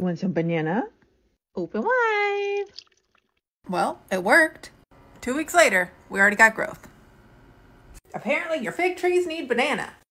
Want some banana? Open wide. Well, it worked. 2 weeks later, we already got growth. Apparently your fig trees need banana.